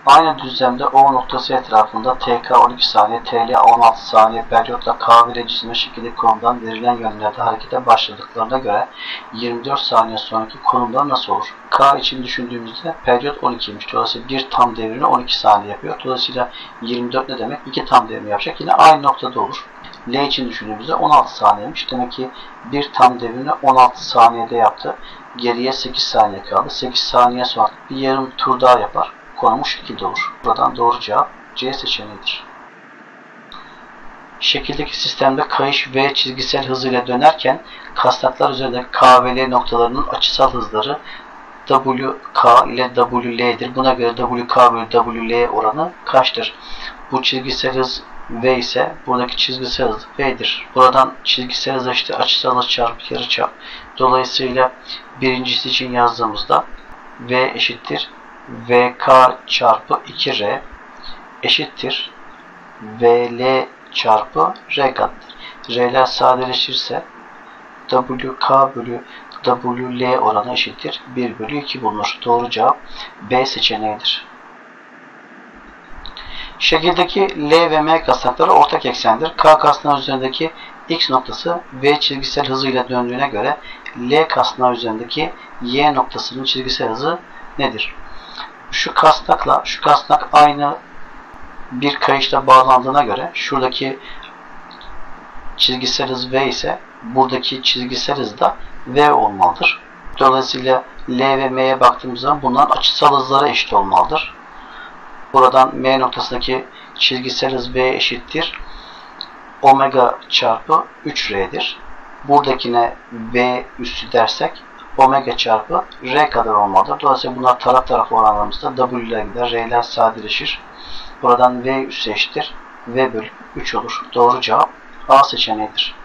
Aynı düzlemde O noktası etrafında TK 12 saniye, TL 16 saniye periyotla K ve cisme şekilde konumdan verilen yönlerde harekete başladıklarına göre 24 saniye sonraki konumlar nasıl olur? K için düşündüğümüzde periyot 12'ymiş. Dolayısıyla bir tam devrini 12 saniye yapıyor. Dolayısıyla 24 ne demek? 2 tam devrini yapacak. Yine aynı noktada olur. L için düşündüğümüzde 16 saniyemiş. Demek ki bir tam devrini 16 saniyede yaptı. Geriye 8 saniye kaldı. 8 saniye sonra bir yarım tur daha yapar. Konumu şu şekilde olur. Buradan doğru cevap C seçeneğidir. Şekildeki sistemde kayış V çizgisel hızıyla dönerken kasnaklar üzerindeki K ve L noktalarının açısal hızları WK ile WL'dir. Buna göre WK bölü WL oranı kaçtır? Bu çizgisel hız V ise buradaki çizgisel hız V'dir. Buradan çizgisel hız işte açısal hız çarpı yarıçap. Dolayısıyla birincisi için yazdığımızda V eşittir VK çarpı 2R eşittir VL çarpı R kattır. R'ler sadeleşirse WK bölü WL oranı eşittir 1 bölü 2 bulunur. Doğru cevap B seçeneğidir. Şekildeki L ve M kasnakları ortak eksendir. K kasnağı üzerindeki X noktası V çizgisel hızıyla döndüğüne göre L kasnağı üzerindeki Y noktasının çizgisel hızı nedir? Şu kasnakla şu kasnak aynı bir kayışla bağlandığına göre şuradaki çizgisel hız V ise buradaki çizgisel hız da V olmalıdır. Dolayısıyla L ve M'ye baktığımız zaman bunların açısal hızları eşit olmalıdır. Buradan M noktasındaki çizgisel hız V eşittir omega çarpı 3R'dir. Buradakine V üssü dersek omega çarpı R kadar olmalıdır. Dolayısıyla bunlar taraf tarafa oranlarımızda W'ler gider, R'ler sadeleşir. Buradan V üssü eşittir V bölü 3 olur. Doğru cevap A seçeneğidir.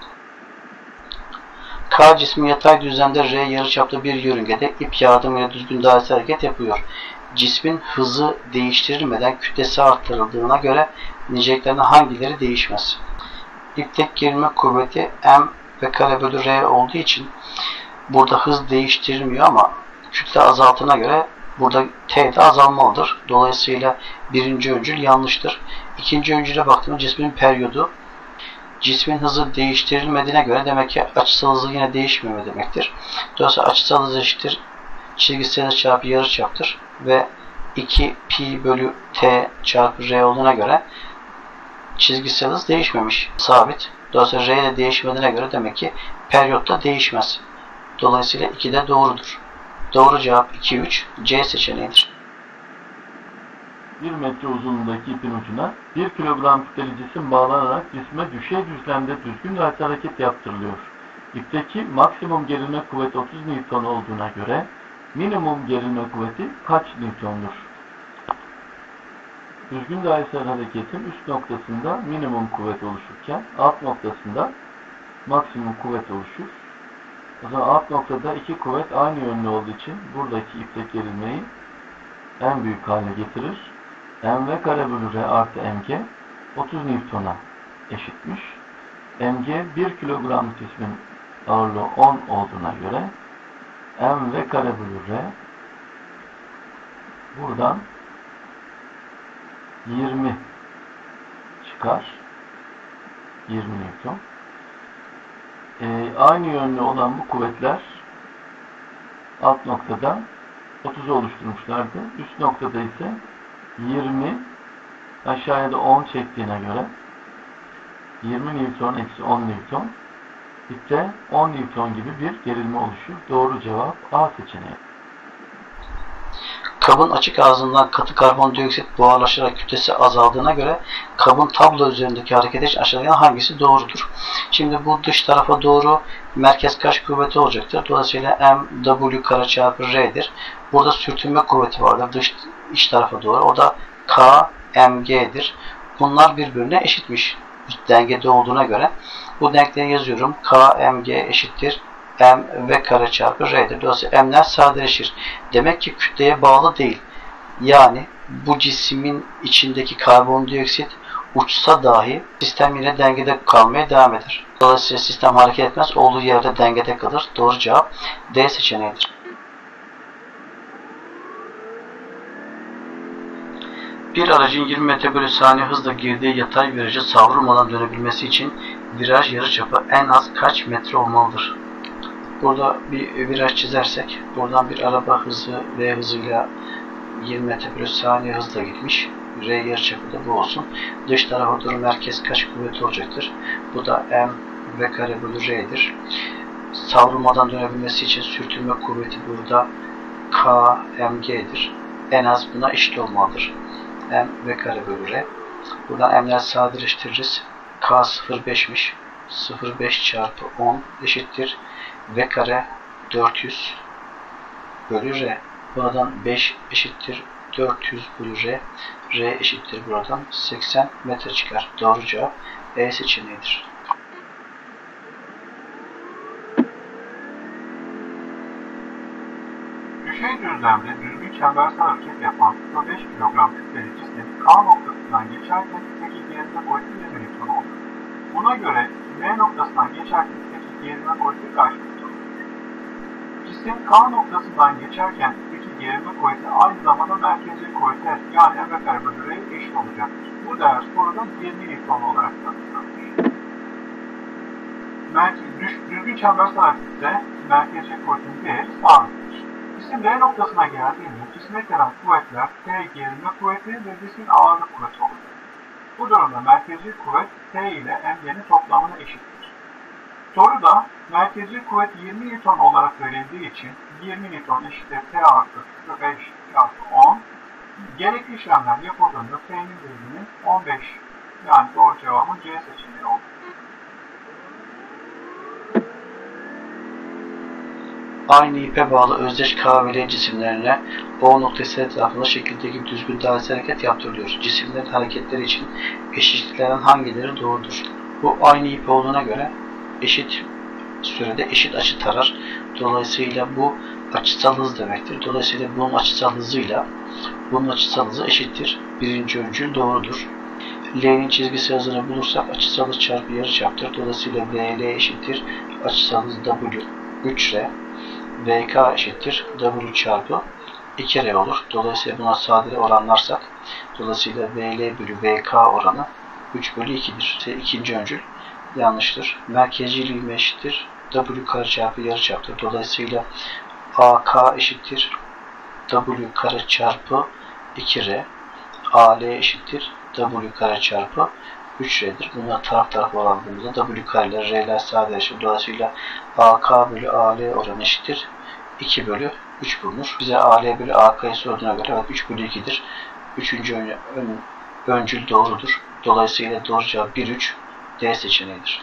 K cismi yatay düzlemde R yarıçaplı bir yörüngede ip yardımıyla düzgün dairesel hareket yapıyor. Cismin hızı değiştirilmeden kütlesi artırıldığına göre niceliklerden hangileri değişmez? İptek gerilme kuvveti M ve kare bölü R olduğu için burada hız değiştirilmiyor ama kütle azaltına göre burada T'de azalmalıdır. Dolayısıyla birinci öncül yanlıştır. İkinci öncüle baktığımda cismin periyodu. Cismin hızı değiştirilmediğine göre demek ki açısal hızı yine değişmiyor demektir. Dolayısıyla açısal hız eşittir çizgisel hız çarpı yarıçaptır ve 2 pi bölü t çarpı r olduğuna göre çizgisel hız değişmemiş. Sabit. Dolayısıyla r de değişmediğine göre demek ki periyot da değişmez. Dolayısıyla 2 de doğrudur. Doğru cevap 2, 3. C seçeneğidir. 1 metre uzunluğundaki ipin ucuna 1 kilogram kütleli cisim bağlanarak cisme düşey düzlemde düzgün dairesel hareket yaptırılıyor. İpteki maksimum gerilme kuvveti 30 Newton olduğuna göre minimum gerilme kuvveti kaç Newton'dur? Düzgün dairesel hareketin üst noktasında minimum kuvvet oluşurken alt noktasında maksimum kuvvet oluşur. O zaman alt noktada iki kuvvet aynı yönlü olduğu için buradaki iptek gerilmeyi en büyük haline getirir. Mv kare bölü R artı Mg 30 Newton'a eşitmiş. Mg 1 kilogram cismin ağırlığı 10 olduğuna göre Mv kare bölü R buradan 20 çıkar. 20 Newton. Aynı yönlü olan bu kuvvetler alt noktada 30'u oluşturmuşlardı. Üst noktada ise 20 aşağıya da 10 çektiğine göre 20 Newton eksi 10 Newton ipte 10 Newton gibi bir gerilme oluşur. Doğru cevap A seçeneği. Kabın açık ağzından katı karbondioksit buharlaşarak kütlesi azaldığına göre kabın tablo üzerindeki hareketi için aşağıdakilerden hangisi doğrudur? Şimdi bu dış tarafa doğru merkez kaç kuvveti olacaktır? Dolayısıyla M W kare çarpı R'dir. Burada sürtünme kuvveti vardır iç tarafa doğru. O da K MG'dir. Bunlar birbirine eşitmiş. Dengede olduğuna göre bu denkleri yazıyorum. K MG eşittir M v kare çarpı R'dir. Dolayısıyla M'ler sadeleşir. Demek ki kütleye bağlı değil. Yani bu cismin içindeki karbondioksit uçsa dahi sistem yine dengede kalmaya devam eder. Dolayısıyla sistem hareket etmez. Olduğu yerde dengede kalır. Doğru cevap D seçeneğidir. Bir aracın 20 metre bölü saniye hızla girdiği yatay virajı savrulmadan dönebilmesi için viraj yarıçapı en az kaç metre olmalıdır? Burada bir viraj çizersek, buradan bir araba hızı V hızıyla 20 metre bölü saniye hızla gitmiş. R yarıçapı da bu olsun. Dış tarafa doğru merkez kaç kuvvet olacaktır? Bu da M V kare bölü R'dir. Savrulmadan dönebilmesi için sürtünme kuvveti burada K mg'dir. En az buna eşit olmalıdır. M V kare bölü R. Buradan M'ler sadeleştiririz. K 0,5'miş. 0,5 çarpı 10 eşittir. V kare 400 bölü R. Buradan 5 eşittir 400 bölü R. R eşittir buradan 80 metre çıkar. Doğru cevap E seçeneğidir. Düşey düzlemde düzgün çembersel hareket yapan 5 kilogram kütleli cismin K noktasından geçerken peki gerilme kuvveti 20 Newton olur. Buna göre M noktasından geçerken peki gerilme kuvveti kaç Newton olur? Cisim K noktasından geçerken peki gerilme kuvveti aynı zamanda merkezi kuvvete yani M kare bölü R'ye eşit olacaktır. Bu değer soruda 20 Newton olarak tanımlanır. Düzgün çembersel harekette merkezi kuvvetin değeri sabittir. Cisim D noktasına geldiğinde cisme gelen kuvvetler T gerilme kuvveti ve cismin ağırlık kuvveti olur. Bu durumda merkezi kuvvet T ile MG'nin toplamına eşittir. Soruda merkezi kuvvet 20 Newton olarak verildiği için 20 Newton eşittir T artı 5 çarpı 10. Gerekli işlemler yapıldığında T'nin değerinin 15 yani doğru cevabın C seçeneği olur. Aynı ipe bağlı özdeş K ve L cisimlerine O noktası etrafında şekildeki düzgün dairesel hareket yaptırılıyor. Cisimlerin hareketleri için eşitliklerden hangileri doğrudur? Bu aynı ip olduğuna göre eşit sürede eşit açı tarar. Dolayısıyla bu açısal hız demektir. Dolayısıyla bunun açısal hızıyla bunun açısal hızı eşittir. Birinci öncül doğrudur. L'nin çizgisi hızını bulursak açısal hız çarpı yarıçaptır. Dolayısıyla VL eşittir. Açısal hız W 3R. VK eşittir W çarpı 2R olur. Dolayısıyla buna sadece oranlarsak dolayısıyla VL bölü VK oranı 3 bölü 2'dir. İkinci öncül yanlıştır. Merkezciliği ivme eşittir W kare çarpı yarıçaptır. Dolayısıyla AK eşittir W kare çarpı 2R. AL eşittir W kare çarpı 3R'dir. Bunlar taraf tarafa oranladığımızda W kareler R'ler sadeleşir. Dolayısıyla AK bölü AL oranı eşittir 2 bölü 3 bulunur. Bize AL bölü AK'yı sorduğuna göre evet 3 bölü 2'dir. Üçüncü öncül doğrudur. Dolayısıyla doğru cevap 1-3 D seçeneğidir.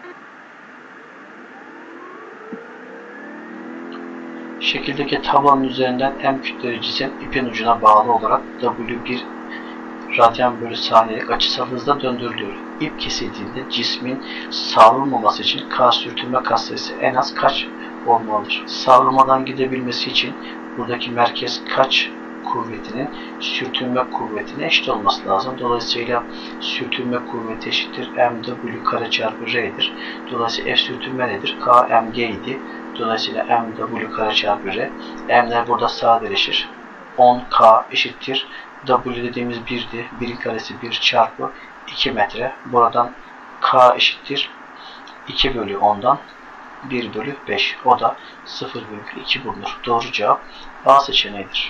Şekildeki tablonun üzerinden M kütleli cisim ipin ucuna bağlı olarak W1 radyan bölü saniyelik açısal hızla döndürülüyor. İp kesildiğinde cismin savrulmaması için K sürtünme katsayısı en az kaç olmalıdır? Savrulmadan gidebilmesi için buradaki merkez kaç kuvvetinin sürtünme kuvvetine eşit olması lazım. Dolayısıyla sürtünme kuvveti eşittir mw kare çarpı r'dir. Dolayısıyla F sürtünme nedir? K mg idi. Dolayısıyla mw kare çarpı r. M'ler burada sadeleşir. 10k eşittir. W dediğimiz 1'di. 1'in karesi 1 çarpı 2 metre. Buradan K eşittir 2 bölü 10'dan 1 bölü 5. O da 0,2 bulunur. Doğru cevap A seçeneğidir.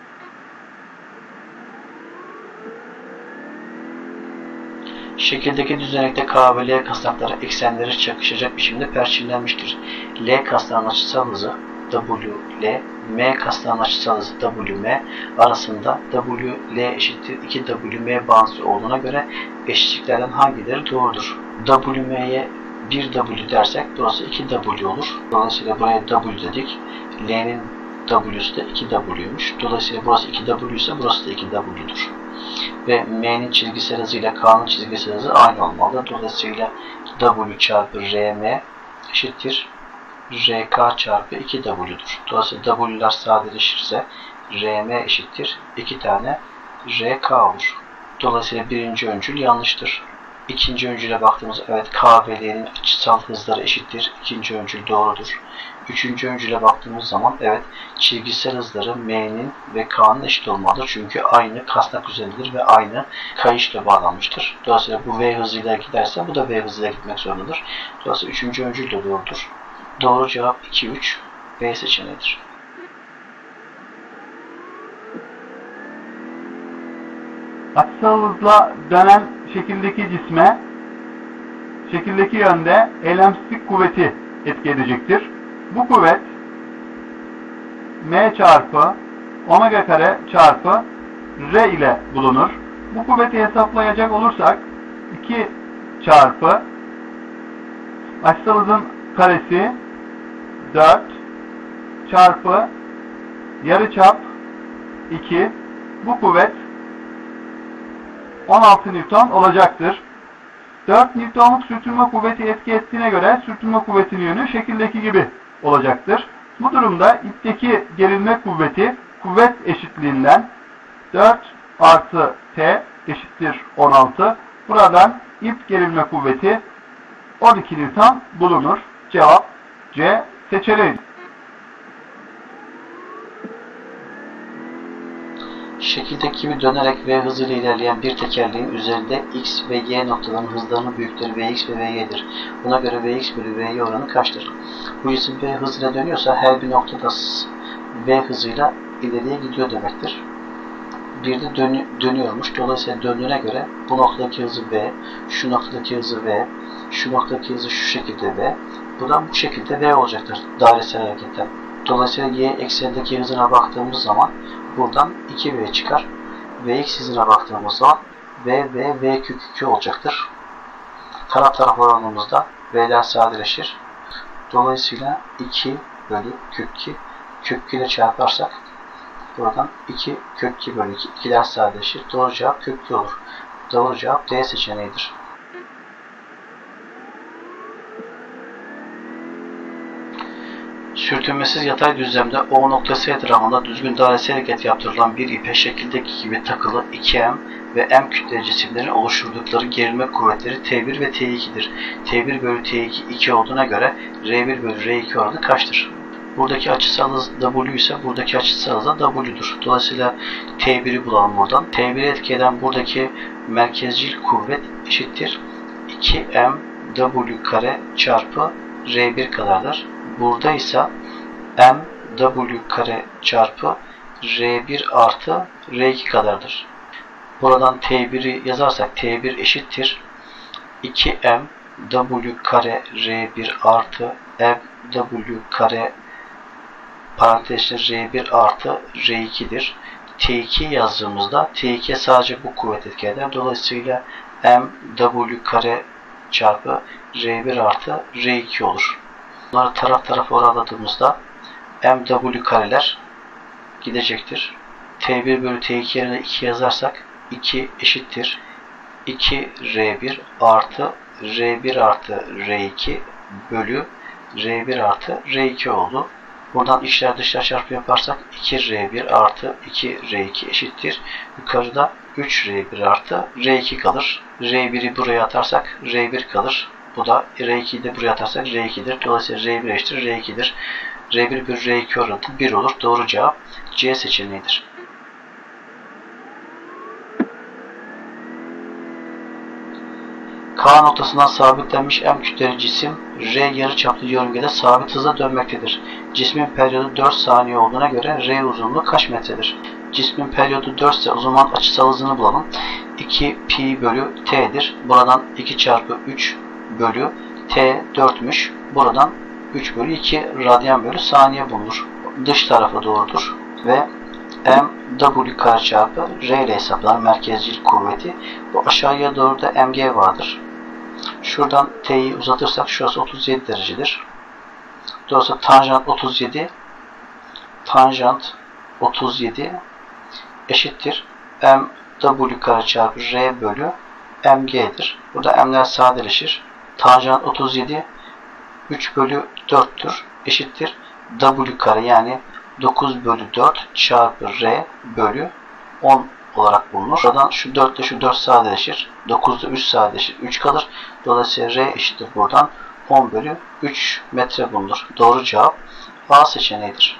Şekildeki düzenekte K ve L kasnakları eksenleri çakışacak biçimde perçinlenmiştir. L kasnağının açısal hızı WL, M kasnağının açısal hızı WM arasında WL eşittir 2WM bağıntısı olduğuna göre eşitliklerden hangileri doğrudur? WM'ye 1W dersek burası 2W olur. Dolayısıyla buraya W dedik. L'nin W'su da 2W'ymuş. Dolayısıyla burası 2W ise burası da 2W'dur. Ve M'nin çizgisel hızı ile K'nın çizgisel hızı aynı olmalı. Dolayısıyla W çarpı RM eşittir RK çarpı 2W'dur. Dolayısıyla W'ler sadeleşirse RM eşittir 2 tane RK olur. Dolayısıyla birinci öncül yanlıştır. İkinci öncüle baktığımızda evet K ve L'nin açısal hızları eşittir. İkinci öncül doğrudur. Üçüncü öncüle baktığımız zaman evet çizgisel hızları M'nin ve K'nın eşit olmalıdır. Çünkü aynı kasnak üzerindedir ve aynı kayışla bağlanmıştır. Dolayısıyla bu V hızıyla giderse bu da V hızıyla gitmek zorundadır. Dolayısıyla üçüncü öncül de doğrudur. Doğru cevap 2, 3 B seçeneğidir. Açısal hızla dönen şekildeki cisme şekildeki yönde eylemsizlik kuvveti etki edecektir. Bu kuvvet M çarpı omega kare çarpı R ile bulunur. Bu kuvveti hesaplayacak olursak 2 çarpı açısal hızın karesi 4 çarpı yarıçap 2, bu kuvvet 16 Newton olacaktır. 4 Newton'luk sürtünme kuvveti etki ettiğine göre sürtünme kuvvetinin yönü şekildeki gibi olacaktır. Bu durumda ipteki gerilme kuvveti kuvvet eşitliğinden 4 artı T eşittir 16. Buradan ip gerilme kuvveti 12 Newton bulunur. Cevap C seçeneği. Şekildeki gibi dönerek V hızıyla ilerleyen bir tekerleğin üzerinde X ve Y noktalarının hızlarının büyüklüğü Vx ve Vy'dir. Buna göre Vx bölü Vy oranı kaçtır? Bu cisim V hızıyla dönüyorsa her bir noktada V hızıyla ileriye gidiyor demektir. Bir de dönüyormuş. Dolayısıyla döndüğüne göre bu noktadaki hızı V, şu noktadaki hızı V, şu noktadaki hızı şu şekilde V, buradan bu şekilde V olacaktır dairesel hareketten. Dolayısıyla Y eksenindeki hızına baktığımız zaman buradan 2V çıkar. Vx hızına baktığımız zaman V kök 2 olacaktır. Taraf oranımızda V'ler sadeleşir. Dolayısıyla 2 bölü kök 2 kök 2 ile çarparsak buradan 2 kök 2 bölü 2 2'ler sadeleşir. Doğru cevap kök 2 olur. Doğru cevap D seçeneğidir. Sürtünmesiz yatay düzlemde O noktası etrafında düzgün dairesel hareket yaptırılan bir ipe şekildeki gibi takılı 2M ve M kütleli cisimlerin oluşturdukları gerilme kuvvetleri T1 ve T2'dir. T1 bölü T2 2 olduğuna göre R1 bölü R2 oranı kaçtır? Buradaki açısal hız W ise buradaki açısal hız da W'dur. Dolayısıyla T1'i bulalım buradan. T1'i etki eden buradaki merkezcil kuvvet eşittir 2M W kare çarpı R1 kadardır. Burada ise M W kare çarpı R1 artı R2 kadardır. Buradan T1'i yazarsak T1 eşittir 2M W kare R1 artı M W kare parantezde R1 artı R2'dir. T2 yazdığımızda T2'ye sadece bu kuvvet etki eder. Dolayısıyla M W kare çarpı R1 artı R2 olur. Bunları taraf oranladığımızda MW kareler gidecektir. T1 bölü T2 yerine 2 yazarsak 2 eşittir 2 R1 artı R1 artı R2 bölü R1 artı R2 oldu. Buradan içler dışlar çarpı yaparsak 2R1 artı 2R2 eşittir. Yukarıda 3R1 artı R2 kalır. R1'i buraya atarsak R1 kalır. Bu da R2'yi de buraya atarsak R2'dir. Dolayısıyla R1 eşittir R2'dir. R1 bölü R2 oranı 1 olur. Doğru cevap C seçeneğidir. K noktasından sabitlenmiş M kütleli cisim R yarıçaplı yörüngede sabit hızla dönmektedir. Cismin periyodu 4 saniye olduğuna göre R uzunluğu kaç metredir? Cismin periyodu 4 ise o zaman açısal hızını bulalım. 2 pi bölü t'dir. Buradan 2 çarpı 3 bölü t 4'müş. Buradan 3 bölü 2 radyan bölü saniye bulunur. Dış tarafa doğrudur. Ve M W kare çarpı R ile hesaplanır merkezcil kuvveti. Bu aşağıya doğru da mg vardır. Şuradan t'yi uzatırsak şurası 37 derecedir. Dolayısıyla tanjant 37 eşittir M W kare çarpı R bölü mg'dir. Burada m'ler sadeleşir. Tanjant 37 3 bölü 4'tür. Eşittir W kare yani 9 bölü 4 çarpı R bölü 10 olarak bulunur. Buradan şu 4 ile şu 4 sadeleşir. 9 ile 3 sadeleşir. 3 kalır. Dolayısıyla R eşittir buradan 10 bölü 3 metre bulunur. Doğru cevap A seçeneğidir.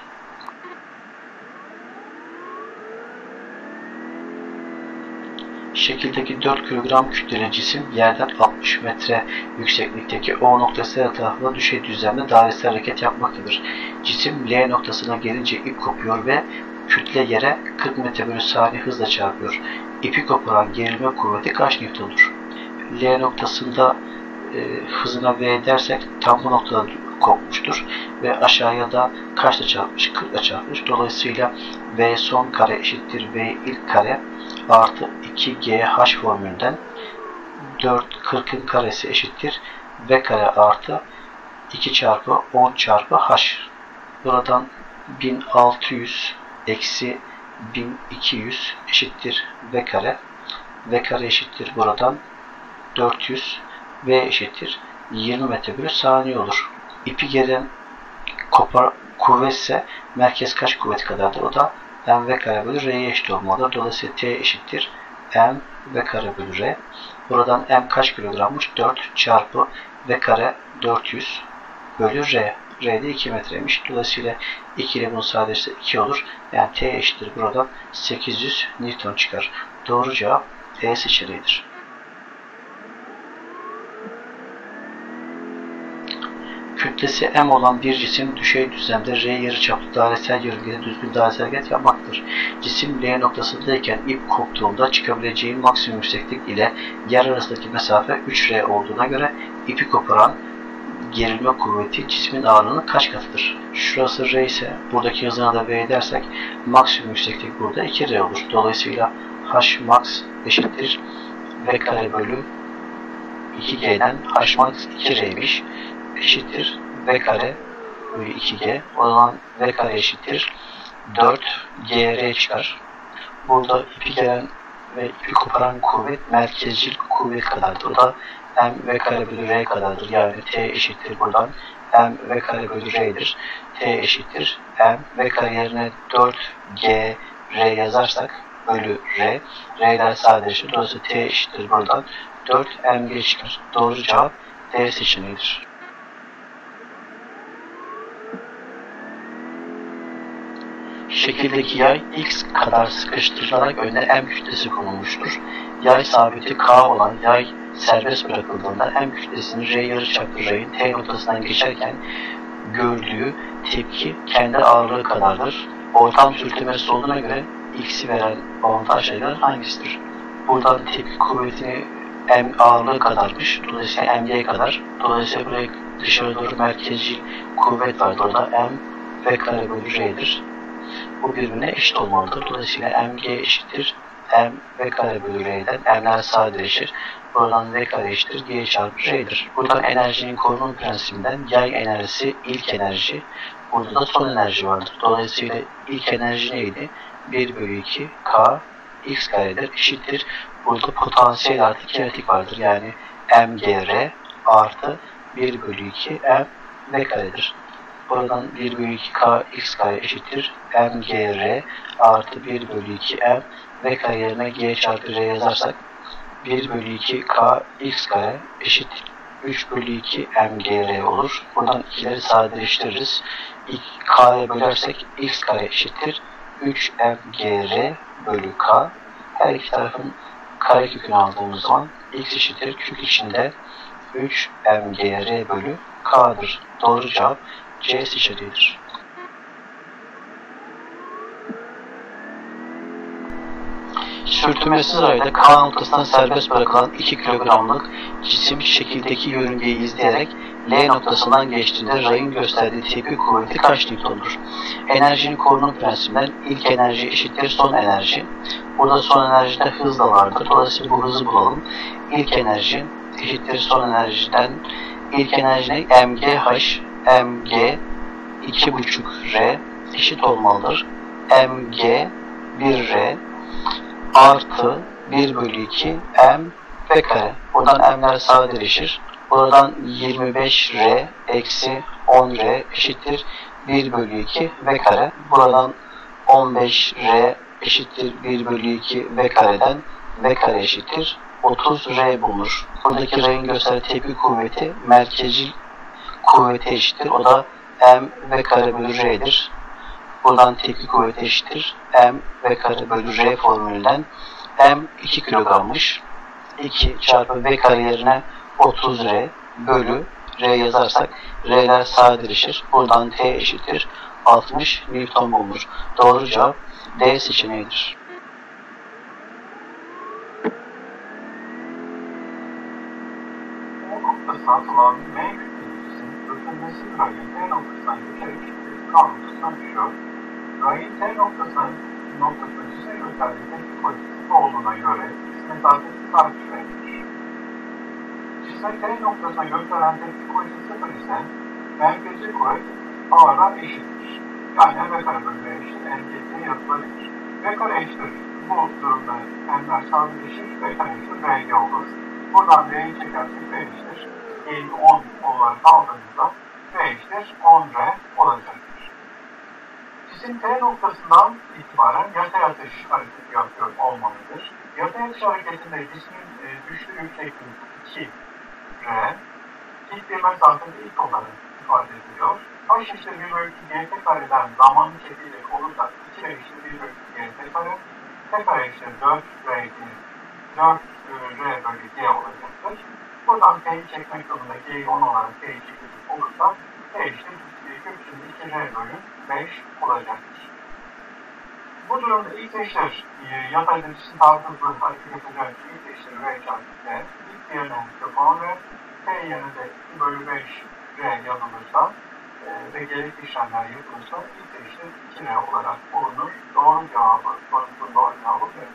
Şekildeki 4 kilogram kütleli cisim yerden 60 metre yükseklikteki O noktası etrafında düşey düzlemde dairesel hareket yapmaktadır. Cisim L noktasına gelince ip kopuyor ve kütle yere 40 metre bölü saniye hızla çarpıyor. İpi koparan gerilme kuvveti kaç Newton'dur? L noktasında hızına V dersek tam bu noktada kopmuştur ve aşağıya da kaçla çarpmış? 40 ile çarpmış. Dolayısıyla V son kare eşittir V ilk kare artı 2GH formülünden 440'ın karesi eşittir V kare artı 2 çarpı 10 çarpı H. Buradan 1600 eksi 1200 eşittir V kare. V kare eşittir buradan 400. V eşittir 20 metre bölü saniye olur. İpi gelen kuvvetse merkez kaç kuvvet kadardır? O da mv kare bölü r'ye eşit olmalıdır. Dolayısıyla t eşittir mv kare bölü r. Buradan m kaç kilogrammış? 4 çarpı v kare 400 bölü r. R de 2 metreymiş. Dolayısıyla 2 ile bunu sadeleştirse 2 olur. Yani t eşittir buradan 800 Newton çıkar. Doğru cevap E seçeneğidir. Kütlesi m olan bir cisim düşey düzlemde r yarıçaplı dairesel yörüngede düzgün dairesel hareket yapmaktadır. Cisim L noktasındayken ip koptuğunda çıkabileceği maksimum yükseklik ile yer arasındaki mesafe 3r olduğuna göre ipi koparan gerilme kuvveti cismin ağırlığının kaç katıdır? Şurası r ise buradaki hızına da v dersek maksimum yükseklik burada 2r olur. Dolayısıyla h max eşittir v kare bölü 2g'den h max 2r'ymiş. Eşittir v kare bölü 2g. O zaman v kare eşittir 4gr çıkar. Burada ipi gelen ve ipi koparan kuvvet merkezcil kuvvet kadardır. O da m v kare bölü r kadardır. Yani t eşittir buradan m v kare bölü r'dir. T eşittir m v kare yerine 4g r yazarsak bölü r. R'ler sadeleşir. Dolayısıyla t eşittir buradan 4 mg çıkar. Doğru cevap D seçeneğidir. Şekildeki yay x kadar sıkıştırılarak önüne m kütlesi konulmuştur. Yay sabiti k olan yay serbest bırakıldığında m kütlesinin r yarıçaplı r'in t noktasından geçerken gördüğü tepki kendi ağırlığı kadardır. Ortam sürtünmesi olduğuna göre x'i veren avantaj sayılar hangisidir? Buradan tepki kuvvetini m ağırlığı kadarmış. Dolayısıyla mg kadar. Dolayısıyla buraya dışarı doğru merkezcil kuvvet vardır. O da m v kare bölü r'dir. Bu birbirine eşit olmalıdır. Dolayısıyla mg eşittir m v kare bölü r'den m'ler sadeleşir. Buradan v kare eşittir g çarpı r'dir. Buradan enerjinin korunma prensibinden yay enerjisi ilk enerji. Burada da son enerji vardır. Dolayısıyla ilk enerji neydi? 1 bölü 2 k x karedir. Eşittir. Burada potansiyel artı kinetik vardır. Yani mgr artı 1 bölü 2 m v karedir. Buradan 1 bölü 2 k x kare eşittir mgr artı 1 bölü 2 m v kare yerine g çarpı r yazarsak 1 bölü 2 k x kare eşittir 3 bölü 2 mgr olur. Buradan ikileri sadeleştiririz. K'ya bölersek x kare eşittir 3 mgr bölü k. Her iki tarafın karekökünü aldığımız zaman x eşittir kök içinde 3 mgr bölü k'dır. Doğru cevap C seçeneğidir. Sürtünmesiz rayda K noktasından serbest bırakılan 2 kilogramlık cisim şekildeki yörüngeyi izleyerek L noktasından geçtiğinde rayın gösterdiği tepki kuvveti kaç Newton'dur? Enerjinin korunma prensibinden ilk enerji eşittir son enerji. Burada son enerjide hız da vardır. Dolayısıyla bu hızı bulalım. İlk enerji eşittir son enerjiden ilk enerji ne? mgh mg 2,5r eşit olmalıdır. mg 1r artı 1 bölü 2 m v kare. Buradan m'ler sadeleşir. Buradan 25r eksi 10r eşittir 1 bölü 2 v kare. Buradan 15r eşittir 1 bölü 2 v kareden v kare eşittir 30 r bulunur. Buradaki r'in gösterdiği tepki kuvveti merkezcil kuvvete eşittir. O da m v kare bölü r'dir. Buradan tepki kuvveti eşittir m v kare bölü r formülünden m 2 kilogrammış. 2 çarpı v kare yerine 30 r bölü r yazarsak r'ler sadeleşir. Buradan t eşittir 60 Newton bulunur. Doğru cevap D seçeneğidir. O noktasına atılan M kütlesinin ötülmesi rayın T noktasından geçerek kütlesi K noktasına düşüyor. Rayın T noktasına cisme gösterdiği tepki kuvveti olduğuna göre mesafesi kaç R'dir? Cisme T noktasına gösteren tepki kuvveti 0 ise merkezcil kuvvet A'da eşittir. Yani V kare bölü R eşittir MGT yazılabilir. V kare eşittir. Bu durumda M'ler sadeleşir. V kare eşittir RG olur. Buradan R'yi çekersek V eşittir. Eğimi 10 olarak aldığımızda V eşittir 10R olacaktır. Cisim T noktasından itibaren yatay atış hareketi yapıyor olmalıdır. Yatay atış hareketinde cismin düştüğü yüksekliği 2R, gittiği mesafede ilk olarak ifade ediliyor. H eşittir 1 bölü 2 GT kareden zamanlı çekilecek olursak 2 eşittir 1 bölü 2 GT kare, T kare eşittir 4R bölü G olacaktır. Buradan T'yi çekmek zorunda G'yi 10 olarak T'yi çekecek olursa T eşittir 2R bölü 5 olacaktır. Bu durumda ilk eşittir yatay cisim daha hızlı hareket edecek ilk eşittir R çarpı T, ilk yerine yapalım ve T yerine de 2 bölü 5 R yazılırsa ve gerekli işlemler yapılırsa ilk eşittir 2R olarak bulunur. Doğru cevabı, sorumuzun doğru cevabı verir.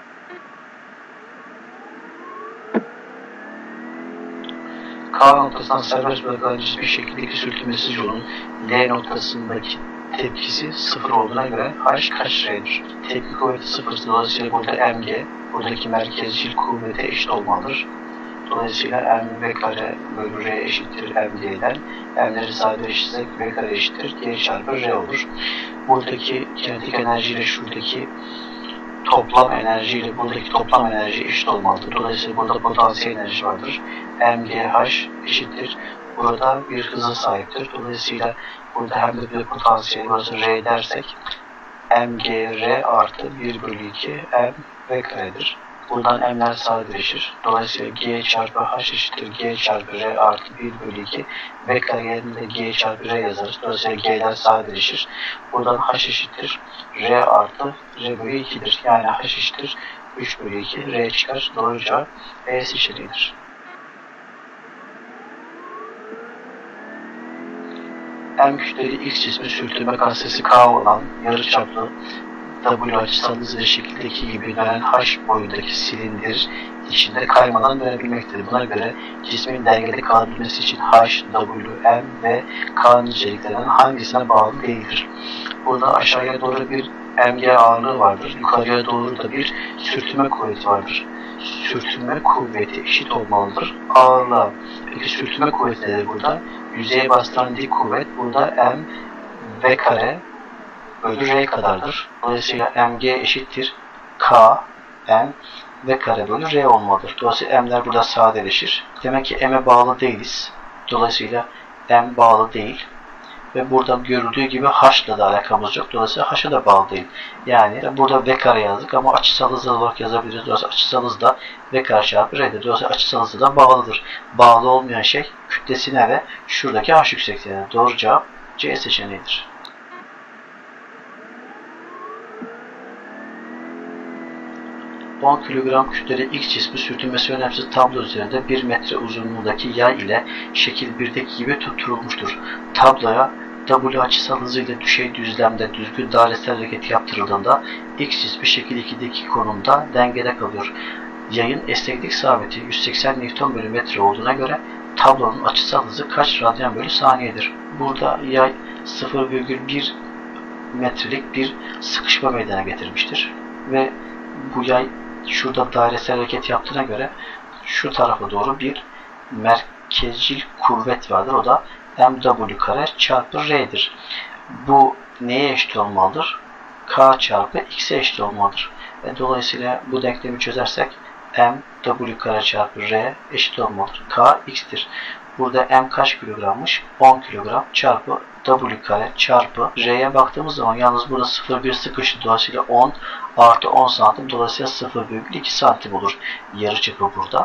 K noktasından serbest bırakılan bir şekildeki sürtünmesiz yolun L noktasındaki tepkisi 0 olduğuna göre H kaç R'dir? Tepki kuvveti 0. Dolayısıyla burada mg, buradaki merkezcil kuvvete eşit olmalıdır. Dolayısıyla m v kare bölü r eşittir mg'den m'leri sadeleştirsek v kare eşittir g çarpı r olur. Buradaki kinetik enerji ile şuradaki toplam enerji ile buradaki toplam enerji eşit olmalıdır. Dolayısıyla burada potansiyel enerji vardır. mgh eşittir. Burada bir hıza sahiptir. Dolayısıyla burada hem de bir potansiyel burası r dersek mgr artı 1 bölü 2 m v karedir. Buradan m'ler sadeleşir. Dolayısıyla g çarpı h eşittir g çarpı r artı 1 bölü 2 v kare yerine g çarpı r yazarız. Dolayısıyla g'ler sadeleşir. Buradan h eşittir r artı r bölü 2'dir. Yani h eşittir 3 bölü 2 r çıkar. Doğru cevap E seçeneğidir. M kütleli X cismi sürtünme katsayısı K olan yarıçaplı W açısal hızlı şekildeki gibi dönen H boyundaki silindir içinde kaymadan dönebilmektedir. Buna göre cismin dengede kalabilmesi için H, W, M ve K niceliklerinden hangisine bağlı değildir? Burada aşağıya doğru bir mg ağırlığı vardır. Yukarıya doğru da bir sürtünme kuvveti vardır. Sürtünme kuvveti eşit olmalıdır ağırlığa. Peki sürtünme kuvveti nedir burada? Yüzeye bastıran dik kuvvet burada m v kare bölü r kadardır. Dolayısıyla mg eşittir k m v kare bölü r olmalıdır. Dolayısıyla m'ler burada sadeleşir. Demek ki m'e bağlı değiliz. Dolayısıyla m bağlı değil. Ve burada görüldüğü gibi h ile de alakamız yok. Dolayısıyla h'a da bağlı değil. Yani burada v kare yazdık ama açısal hız olarak yazabiliriz. Dolayısıyla açısal hız da v kare çarpı r'dir. Dolayısıyla açısal hızı da bağlıdır. Bağlı olmayan şey kütlesine ve şuradaki h yüksekliğine. Doğru cevap C seçeneğidir. ...10 kilogram kütleli X cismi sürtünmesi önemsiz tablo üzerinde 1 metre uzunluğundaki yay ile şekil 1'deki gibi tutturulmuştur. Tabloya W açısal hızıyla düşey düzlemde düzgün dairesel hareket yaptırıldığında X cismi şekil 2'deki konumda dengede kalıyor. Yayın esneklik sabiti 180 Nm/m olduğuna göre tablonun açısal hızı kaç radyan bölü saniyedir? Burada yay 0,1 metrelik bir sıkışma meydana getirmiştir. Ve bu yay şurada dairesel hareket yaptığına göre şu tarafa doğru bir merkezcil kuvvet vardır. O da mw kare çarpı r'dir. Bu neye eşit olmalıdır? K çarpı X'e eşit olmalıdır. Dolayısıyla bu denklemi çözersek M W kare çarpı R eşit olmalıdır. K X'tir. Burada M kaç kilogrammış? 10 kilogram çarpı W kare çarpı R'ye baktığımız zaman yalnız burada 0,1 sıkıştı. Dolayısıyla 10 artı 10 santim. Dolayısıyla 0,2 santim olur. Yarıçapı burada.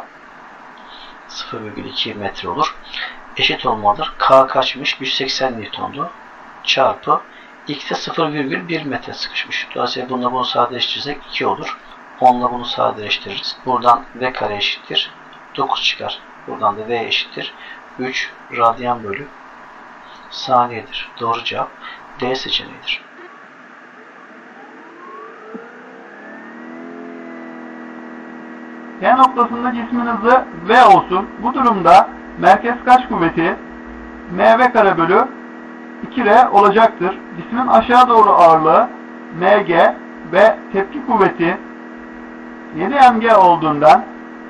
0,2 metre olur. Eşit olmalıdır. K kaçmış? 180 Newton'du. Çarpı X'e 0,1 metre sıkışmış. Dolayısıyla bununla bunu sadeleştirirsek 2 olur. 10'la bunu sadeleştiririz. Buradan V kare eşittir 9 çıkar. Buradan da V eşittir 3 radyan bölü saniyedir. Doğru cevap D seçeneğidir. P noktasında cismin hızı V olsun. Bu durumda merkez kaç kuvveti mv kare bölü 2R olacaktır. Cismin aşağı doğru ağırlığı mg ve tepki kuvveti 7 mg olduğundan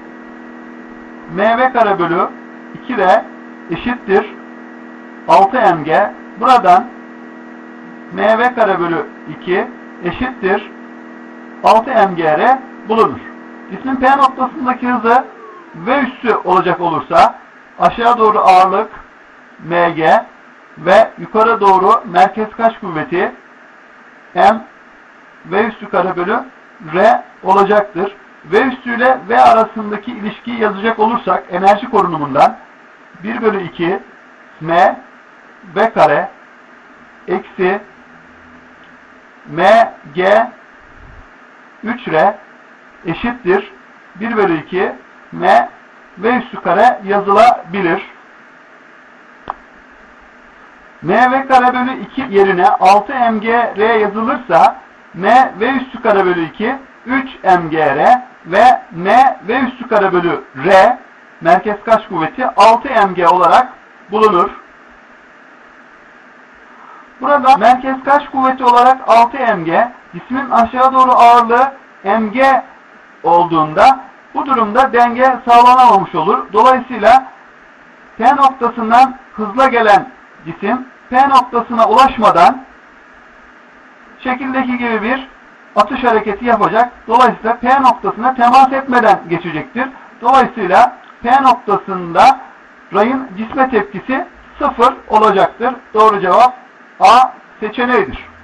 mv kare bölü 2R eşittir 6 mg. Buradan mv kare bölü 2 eşittir 6 mgr bulunur. Cismin P noktasındaki hızı V üssü olacak olursa aşağı doğru ağırlık mg ve yukarı doğru merkez kaç kuvveti M V üssü kare bölü R olacaktır. V üssü ile V arasındaki ilişkiyi yazacak olursak enerji korunumundan 1 bölü 2 M V kare eksi M G 3R eşittir 1 bölü 2 M V üssü kare yazılabilir. M V kare bölü 2 yerine 6 mgr yazılırsa M V üssü kare bölü 2 3 mgr ve M V üssü kare bölü R merkez kaç kuvveti 6 mg olarak bulunur. Burada merkez kaç kuvveti olarak 6 mg, cismin aşağı doğru ağırlığı mg olduğunda bu durumda denge sağlanamamış olur. Dolayısıyla P noktasından hızla gelen cisim P noktasına ulaşmadan şekildeki gibi bir atış hareketi yapacak. Dolayısıyla P noktasına temas etmeden geçecektir. Dolayısıyla P noktasında rayın cisme tepkisi 0 olacaktır. Doğru cevap A seçeneğidir.